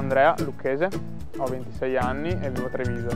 Andrea Lucchese, ho 26 anni e vivo a Treviso.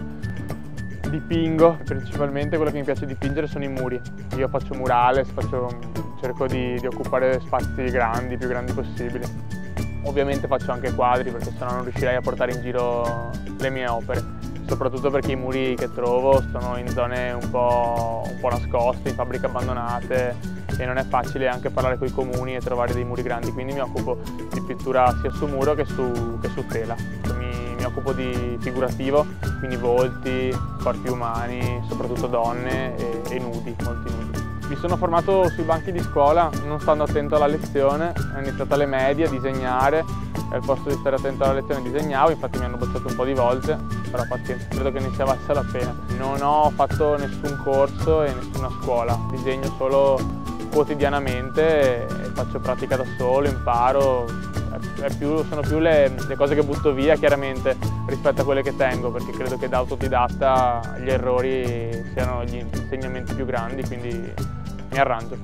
Dipingo, principalmente quello che mi piace dipingere sono i muri. Io faccio murales, cerco di occupare spazi grandi, più grandi possibili. Ovviamente faccio anche quadri perché sennò non riuscirei a portare in giro le mie opere, soprattutto perché i muri che trovo sono in zone un po' nascoste, in fabbriche abbandonate, e non è facile anche parlare con i comuni e trovare dei muri grandi, quindi mi occupo di pittura sia su muro che su tela. Mi occupo di figurativo, quindi volti, corpi umani, soprattutto donne e nudi, molti nudi. Mi sono formato sui banchi di scuola, non stando attento alla lezione, ho iniziato alle medie a disegnare e al posto di stare attento alla lezione disegnavo, infatti mi hanno bocciato un po' di volte, però pazienza, credo che ne sia valsa la pena. Non ho fatto nessun corso e nessuna scuola, disegno solo quotidianamente e faccio pratica da solo, imparo. Sono più le cose che butto via chiaramente rispetto a quelle che tengo, perché credo che da autodidatta gli errori siano gli insegnamenti più grandi, quindi mi arrangio.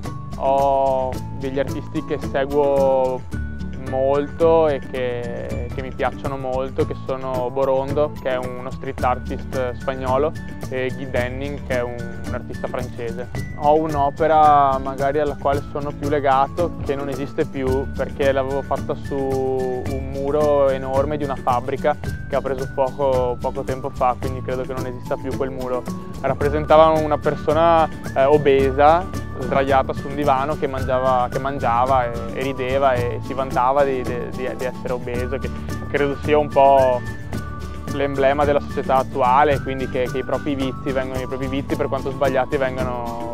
Ho degli artisti che seguo molto e che mi piacciono molto, che sono Borondo, che è uno street artist spagnolo, e Guy Denning, che è un artista francese. Ho un'opera magari alla quale sono più legato, che non esiste più perché l'avevo fatta su un muro enorme di una fabbrica che ha preso fuoco poco tempo fa, quindi credo che non esista più quel muro. Rappresentava una persona obesa, sdraiata su un divano che mangiava e rideva e si vantava di essere obeso, che credo sia un po' l'emblema della società attuale, quindi che i propri vizi, per quanto sbagliati, vengano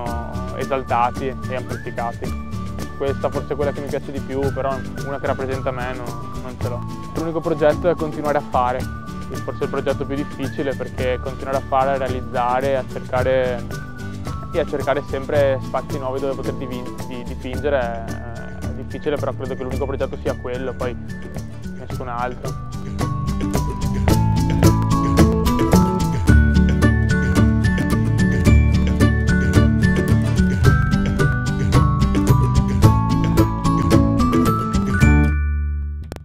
esaltati e amplificati. Questa forse è quella che mi piace di più, però una che rappresenta me non ce l'ho. L'unico progetto è continuare a fare, forse è il progetto più difficile, perché continuare a fare, a realizzare, a cercare sempre spazi nuovi dove poter dipingere è difficile, però credo che l'unico progetto sia quello, poi nessun altro.